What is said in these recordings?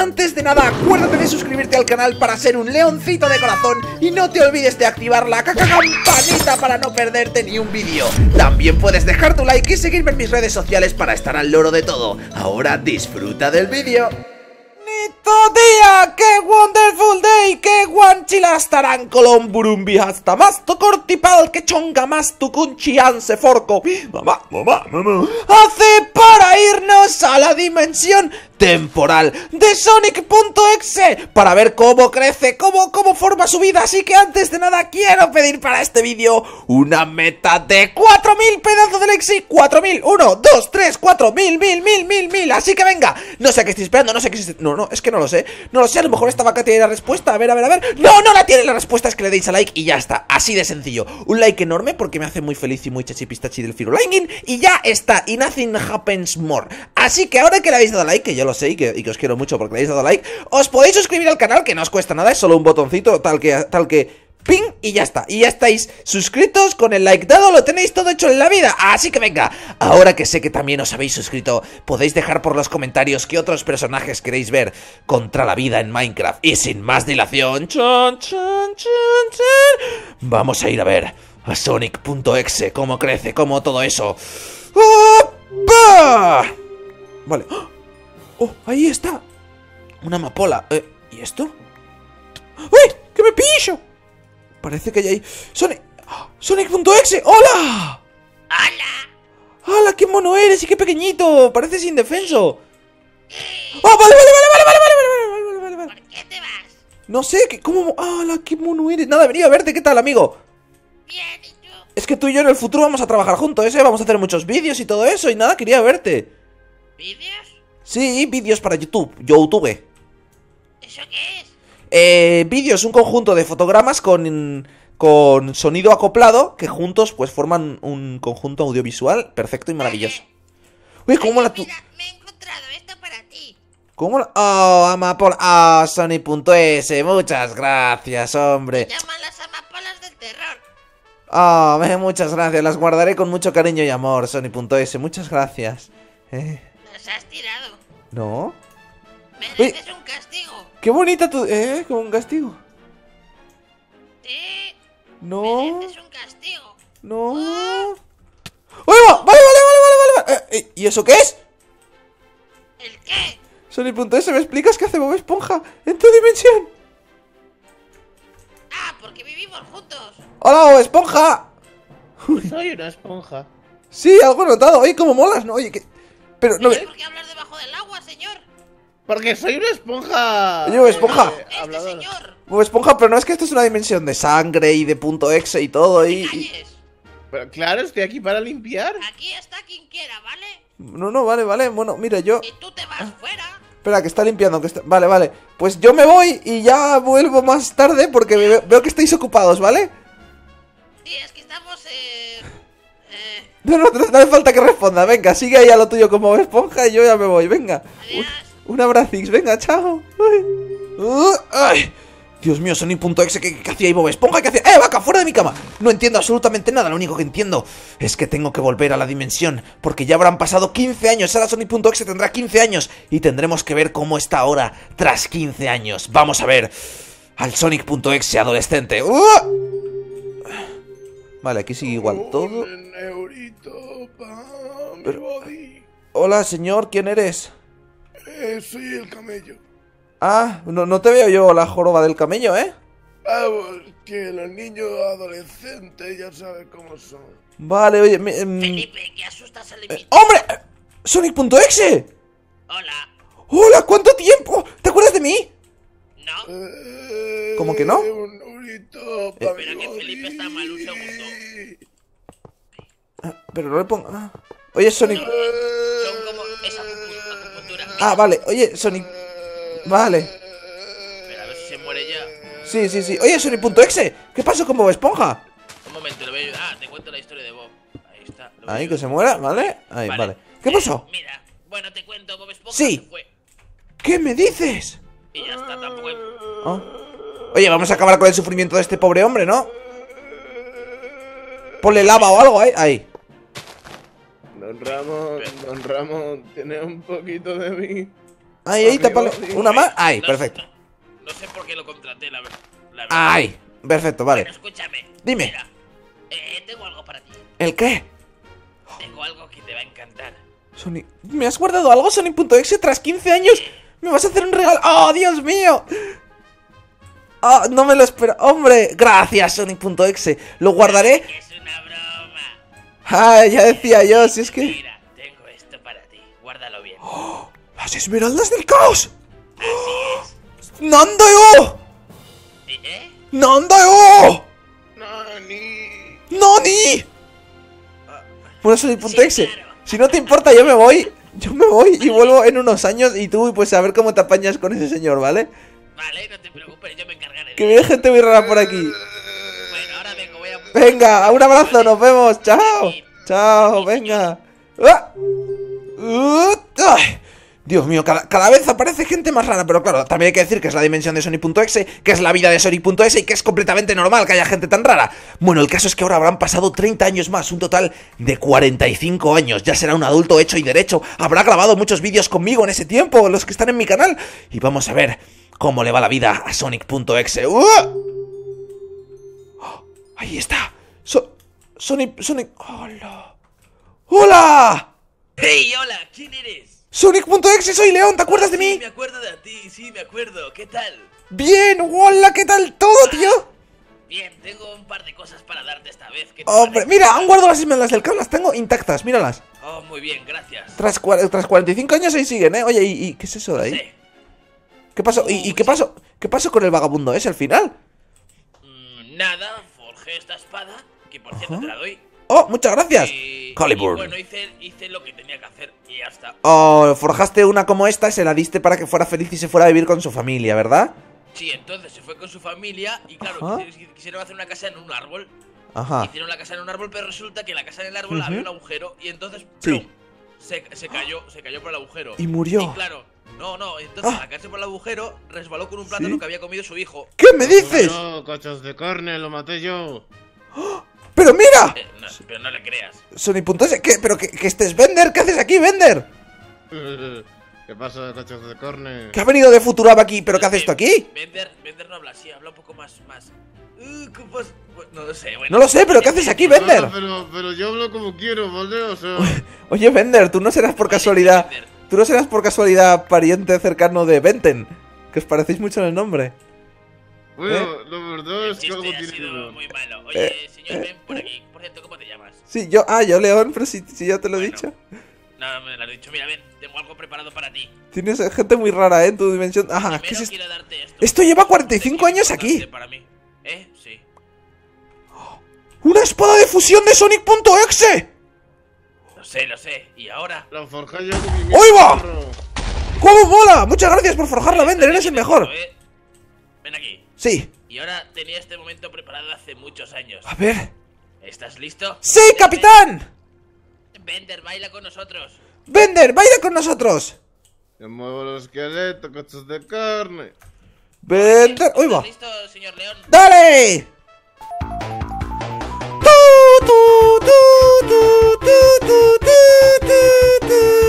Antes de nada, acuérdate de suscribirte al canal para ser un leoncito de corazón y no te olvides de activar la campanita para no perderte ni un vídeo. También puedes dejar tu like y seguirme en mis redes sociales para estar al loro de todo. Ahora disfruta del vídeo. Día, qué wonderful day, qué guanchilastarán colomburumbi hasta más to cortipal que chonga más tu cunchianse forco. Mamá. Hace para irnos a la dimensión temporal de Sonic.exe para ver cómo crece, cómo forma su vida. Así que antes de nada quiero pedir para este vídeo una meta de 4000 pedazos de Lexi. 4000, 1, 2, 3, 4, mil. Así que venga, no sé a qué estoy esperando, no sé qué estoy... No, es que no lo sé, a lo mejor esta vaca tiene la respuesta. A ver. No la tiene la respuesta, es que le deis a like y ya está, así de sencillo. Un like enorme porque me hace muy feliz y muy chachipistachi del Firulangin. Y ya está, y nothing happens more. Así que ahora que le habéis dado like, que yo lo sé y que os quiero mucho porque le habéis dado like, os podéis suscribir al canal, que no os cuesta nada, es solo un botoncito tal que ping, y ya está, y ya estáis suscritos, con el like dado, lo tenéis todo hecho en la vida. Así que venga, ahora que sé que también os habéis suscrito, podéis dejar por los comentarios qué otros personajes queréis ver contra la vida en Minecraft. Y sin más dilación, vamos a ir a ver a Sonic.exe, cómo crece, cómo todo eso. ¡Opa! Vale. ¡Oh! Ahí está. Una amapola. ¿Y esto? ¡Uy! ¡Que me pillo! Parece que hay... ¡Sonic.exe! ¡Hola! ¡Hola! ¡Hala! ¡Qué mono eres y qué pequeñito! Pareces indefenso. ¡Oh! Vale. ¿Por qué te vas? No sé, ¿cómo? ¡Hala! ¡Qué mono eres! Nada, venía a verte. ¿Qué tal, amigo? Bien, ¿y tú? Es que tú y yo en el futuro vamos a trabajar juntos, ¿eh? Vamos a hacer muchos vídeos y todo eso. Y nada, quería verte. ¿Vídeos? Sí, vídeos para YouTube. ¿Eso qué es? Vídeos, un conjunto de fotogramas con sonido acoplado que juntos pues forman un conjunto audiovisual perfecto y maravilloso. Uy, ¿cómo Oye, la tú? mira, me he encontrado esto para ti. ¿Cómo la...? Oh, amapola. Ah, Sony.es. Muchas gracias, hombre. Se llaman las amapolas del terror. Oh, muchas gracias. Las guardaré con mucho cariño y amor, Sony.es. Muchas gracias. Las has tirado. ¿No? Mereces un castigo. Qué bonita tu... Como un castigo. Sí. No. Mereces un castigo. No. ¡Uy, va! Vale. ¿Y eso qué es? ¿El qué? Sony.es, ¿me explicas qué hace Bob Esponja en tu dimensión? Ah, porque vivimos juntos. ¡Hola, Bob Esponja! Soy una esponja. Sí, algo he notado. Oye, cómo molas, ¿no? Oye, que... Pero no... ¿Por qué hablar debajo del agua, señor? Porque soy una esponja. Oye, Bob Esponja. Este señor. Bob Esponja, pero no es que esto es una dimensión de sangre y de .exe y todo y... Calles. Pero claro, estoy aquí para limpiar. Aquí está quien quiera, ¿vale? No, vale. Bueno, mira, yo... Y tú te vas fuera. Espera, que está limpiando, que está... Vale. Pues yo me voy y ya vuelvo más tarde porque veo que estáis ocupados, ¿vale? Sí, es que estamos, No hace falta que responda. Venga, sigue ahí a lo tuyo como Bob Esponja y yo ya me voy, venga. Adiós. Un abracix, venga, chao. Ay. Dios mío, Sony.exe, ¿qué hacía ahí Bob Esponja? ¿Qué hacía? Vaca, fuera de mi cama! No entiendo absolutamente nada, lo único que entiendo es que tengo que volver a la dimensión, porque ya habrán pasado 15 años, ahora Sony.exe tendrá 15 años y tendremos que ver cómo está ahora tras 15 años. Vamos a ver al Sonic.exe adolescente. Vale, aquí sigue igual todo. Hola, señor, ¿quién eres? Soy el camello. Ah, no te veo yo la joroba del camello, ¿eh? Ah, pues que los niños adolescentes ya saben cómo son. Vale, oye... Felipe, que asustas al invitado. ¡Hombre! ¡Sonic.exe! Hola. ¡Hola! ¿Cuánto tiempo? ¿Te acuerdas de mí? No. ¿Cómo que no? Un urito para Pero que Felipe está mal, un segundo. Pero no le pongo... Oye, Sonic... Son como esa acupuntura. Ah, vale. Oye, Sonic... Vale. Pero a ver si se muere ya. Sí. Oye, Sonic.exe, ¿qué pasó con Bob Esponja? Un momento, lo voy a ayudar. Ah, te cuento la historia de Bob. Ahí está. Ahí, que se muera, ¿vale? Ahí, vale. ¿Qué pasó? Mira, bueno, te cuento, Bob Esponja Sí. se fue. ¿Qué me dices? Y ya está, tampoco. Ah. Oye, vamos a acabar con el sufrimiento de este pobre hombre, ¿no? Ponle lava o algo, ahí. Don Ramón, tiene un poquito de mí. Ahí, tápalo. Una más. Ahí, No perfecto. sé- No sé por qué lo contraté, la verdad. Ahí, perfecto, vale. Bueno, escúchame. Dime. Mira, tengo algo para ti. ¿El qué? Tengo algo que te va a encantar. Sonic, ¿me has guardado algo, Sonic.exe? Tras 15 años, ¿me vas a hacer un regalo? ¡Oh, Dios mío! ¡Oh, no me lo espero! ¡Hombre! Gracias, Sonic.exe. Lo guardaré. Es una broma. ¡Ah, ya decía yo! Si es que... Mira, tengo esto para ti. Guárdalo bien. ¡Las esmeraldas del caos! Así es. ¡Nandayo! ¿Eh? ¡Nandayo! ¡Nani! ¡Nani! Bueno, Sonic.exe, Sí, claro. si no te importa, yo me voy y vuelvo en unos años y tú, pues a ver cómo te apañas con ese señor, ¿vale? Vale, no te preocupes, yo me encargaré de Que viene gente muy rara por aquí. Bueno, ahora vengo, voy a... Venga, un abrazo, nos vemos. Chao. Chao, venga. ¡Ah! ¡Ay! Dios mío, cada vez aparece gente más rara. Pero claro, también hay que decir que es la dimensión de Sonic.exe, que es la vida de Sonic.exe y que es completamente normal que haya gente tan rara. Bueno, el caso es que ahora habrán pasado 30 años más, un total de 45 años. Ya será un adulto hecho y derecho. Habrá grabado muchos vídeos conmigo en ese tiempo, los que están en mi canal. Y vamos a ver cómo le va la vida a Sonic.exe. Ahí está. Sonic... ¡Hola! ¡Hola! ¡Hey, hola! ¿Quién eres? Sonic.exe, soy León, ¿te acuerdas de Sí, mí? me acuerdo de ti, sí, me acuerdo. ¿Qué tal? Bien, hola, ¿qué tal todo, tío? Bien, tengo un par de cosas para darte esta vez. ¿Qué te Hombre, parece? mira, aún guardo las esmeraldas del caos, las tengo intactas, míralas. Oh, muy bien, gracias. Tras 45 años ahí siguen, ¿eh? Oye, ¿y qué es eso de ahí? Sí. ¿Qué pasó? ¿Y qué pasó? ¿Qué pasó con el vagabundo ese al final? Nada, forjé esta espada, que por cierto te la doy. Oh, muchas gracias. Y Calibur. bueno, hice lo que tenía que hacer y ya está. Oh, forjaste una como esta y se la diste para que fuera feliz y se fuera a vivir con su familia, ¿verdad? Sí, entonces se fue con su familia y claro, Ajá. quisieron hacer una casa en un árbol. Ajá. Hicieron la casa en un árbol, pero resulta que la casa en el árbol había un agujero y entonces Sí. ¡plum! Se cayó por el agujero. Y murió. Y claro, no, entonces al caerse por el agujero resbaló con un plátano ¿Sí? que había comido su hijo. ¿Qué me dices? No, cachos de carne, lo maté yo. ¡Pero mira! No, pero no le creas. Sonic.exe, ¿qué? ¿Pero que estés Bender? ¿Qué haces aquí, Bender? ¿Qué pasa, cachos de carne? ¿Que ha venido de Futurama aquí? ¿Pero qué haces tú aquí? Bender no habla así, habla un poco más. ¿Qué pasa? No lo sé, bueno. No lo sé, pero ¿qué haces aquí, Bender? Pero yo hablo como quiero, ¿vale? O sea... Oye, Bender, tú no serás por casualidad... Bender. Tú no serás por casualidad pariente cercano de Benten, que os parecéis mucho en el nombre. Bueno, la verdad El es que algo chiste ha tiene que sido ver. muy malo. Oye, señor, ven por aquí. Por cierto, ¿cómo te llamas? Sí, yo León, pero si ya te lo he Bueno. dicho. No, me lo has dicho. Mira, ven, tengo algo preparado para ti. Tienes gente muy rara, ¿eh? En tu dimensión. Ajá, Primero ¿qué es esto? quiero darte esto. Esto lleva 45 años aquí. Importante para mí. Sí. ¡Una espada de fusión de Sonic.exe! Lo sé. ¿Y ahora? La forja yo con mi ¡Ahí va! perro. ¡Cómo mola! Muchas gracias por forjarla, Bender, eres el mejor. Ven aquí. Sí. Y ahora tenía este momento preparado hace muchos años. A ver. ¿Estás listo? ¡Sí, capitán! Bender, baila con nosotros. Bender, baila con nosotros. Te muevo los esqueletos, cachos de carne. Bender, ¡uy va! ¿Estás listo, señor León? ¡Dale! Tu, tu, tu, tu, tu, tu, tu, tu,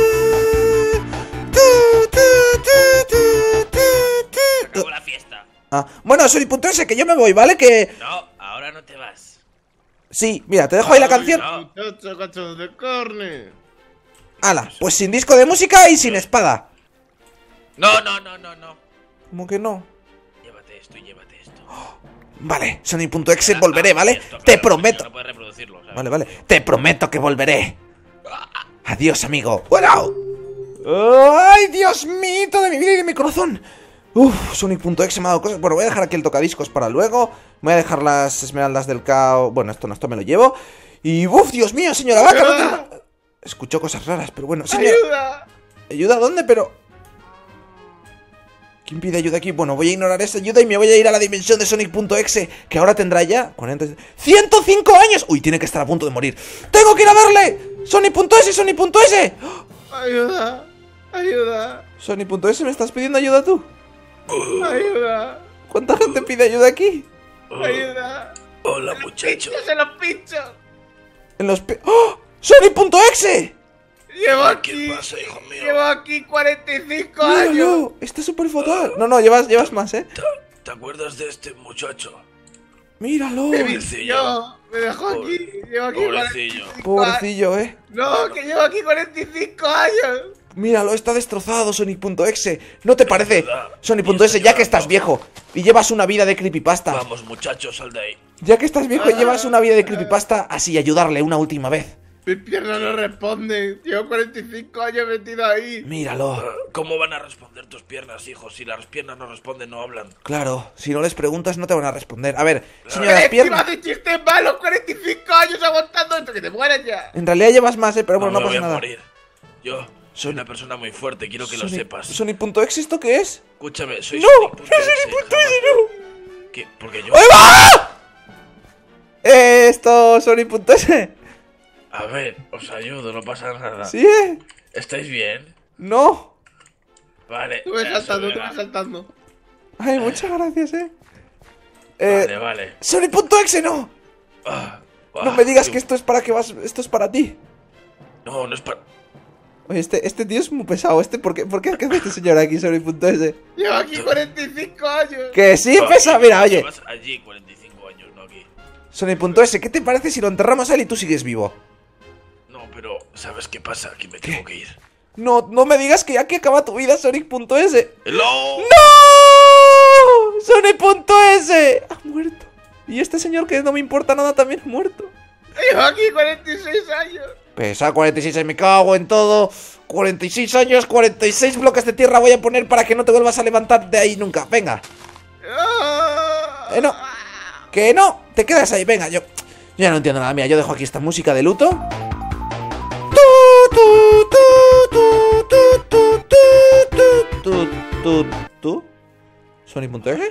tu, tu, tu, tu. Acabó la fiesta. Ah, bueno, Sonic.exe, que yo me voy, ¿vale? Que... No, ahora no te vas. Sí, mira, te dejo ahí la canción. no. Muchachos, cachos de carne. Ala, pues sin disco de música y sin espada. No. ¿Cómo que no? Llévate esto y llévate esto. Vale, Sonic.exe volveré, ¿vale? Esto, Te claro, prometo. No puedes reproducirlo, ¿sabes? Vale, vale. Te prometo que volveré. Adiós, amigo. ¡Bueno! ¡Ay, Dios mío! De mi vida y de mi corazón. Uf, Sonic.exe me ha dado cosas. Bueno, voy a dejar aquí el tocadiscos para luego. Voy a dejar las esmeraldas del caos. Bueno, esto no, esto me lo llevo. Y uf, Dios mío, señora vaca. No te... Escuchó cosas raras, pero bueno, señora. ¡Ayuda! ¿Ayuda dónde? Pero... ¿quién pide ayuda aquí? Bueno, voy a ignorar esa ayuda y me voy a ir a la dimensión de Sonic.exe, que ahora tendrá ya 40... ¡105 años! Uy, tiene que estar a punto de morir. ¡Tengo que ir a verle! ¡Sonic.exe, Sonic.exe! ¡Ayuda! ¡Ayuda! Sonic.exe, ¿me estás pidiendo ayuda tú? ¡Ayuda! ¿Cuánta gente pide ayuda aquí? ¡Ayuda! Hola, muchacho. ¡Se lo pincho! En los... ¡Oh! ¡Sonic.exe! Llevo aquí. ¿Qué pasa, hijo mío? Llevo aquí 45 años. Míralo, está súper fatal. No, llevas más, ¿Te acuerdas de este muchacho? Míralo. No, me dejó aquí. Llevo aquí Pobrecillo. 45 años. Pobrecillo, No, que llevo aquí 45 años. Míralo, está destrozado, Sonic.exe. ¿No te parece? verdad. Sonic.exe, ya que estás viejo y llevas una vida de creepypasta. Vamos, muchachos, sal de ahí. Ya que estás viejo y llevas una vida de creepypasta, así ayudarle una última vez. Mis piernas no responden. Llevo 45 años metido ahí. Míralo. ¿Cómo van a responder tus piernas, hijo? Si las piernas no responden, no hablan. Claro, si no les preguntas no te van a responder. A ver, señor, Pero las encima piernas... de chistes malos, 45 años aguantando esto, que te mueras ya. En realidad llevas más, pero bueno, no me pasa voy a nada. morir. Yo soy una persona muy fuerte, quiero que lo sepas. Sonic.exe, ¿esto qué es? Escúchame, soy ¡No! Sonic.exe, ¡Sonic.exe, no! ¿Qué? Porque yo... ¡Ahí va! Esto, Sonic.exe. A ver, os ayudo, no pasa nada. ¿Sí? ¿Estáis bien? No. Vale. Tú ves eso, saltando, tú venga. ves saltando. Ay, muchas gracias, Vale. Sonic.exe, no. No me digas que esto es para esto es para ti. No, no es para... Oye, este tío es muy pesado. ¿Por qué hace este señor aquí, Sonic.exe? Llevo aquí 45 años. Que sí, pesa. Mira, oye. Llevas allí 45 años, no aquí. Sonic.exe, ¿qué te parece si lo enterramos a él y tú sigues vivo? No, pero ¿sabes qué pasa? Que me tengo que ir. No me digas que aquí acaba tu vida, Sonic.exe. ¡No! ¡No! Sonic.exe ha muerto. Y este señor que no me importa nada también ha muerto. Llevo aquí 46 años. Pesa 46, me cago en todo. 46 años, 46 bloques de tierra voy a poner para que no te vuelvas a levantar de ahí nunca. Venga. No. Que no, te quedas ahí, venga, yo ya no entiendo nada, mira, yo dejo aquí esta música de luto. Sonic.exe.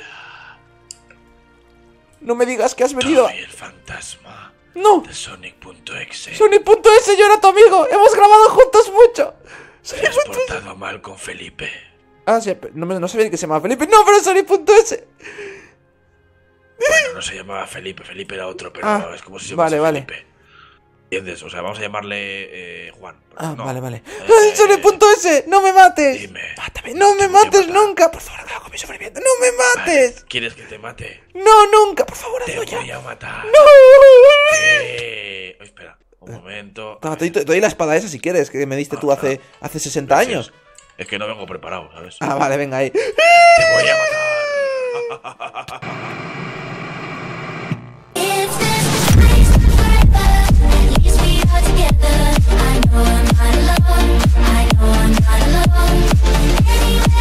No me digas que has venido. Soy el fantasma No, de Sonic.exe. Sonic.exe, yo era tu amigo. Hemos grabado juntos mucho. Te has portado mal con Felipe. Ah, sí, no sabía que se llamaba Felipe. No, pero Sonic.exe. Bueno, no se llamaba Felipe, Felipe era otro, pero es como si se llamase Felipe. ¿Entiendes? O sea, vamos a llamarle Juan. Ah, No. vale. ¡Ay, Sonic.exe! ¡No me mates! Dime. ¡Mátame! ¡No me mates nunca! Por favor, acaba con mi sufrimiento. ¡No me mates! Vale, ¿quieres que te mate? ¡No, nunca! Por favor, Te hazlo ya. voy a matar. ¡No! Espera, un momento. Toma, te doy la espada esa si quieres, que me diste tú hace 60 años. Es que no vengo preparado, ¿sabes? Ah, vale, venga ahí. Te voy a matar. If this place forever leaves me all together, I know I'm not alone. I know I'm not alone. Anyway.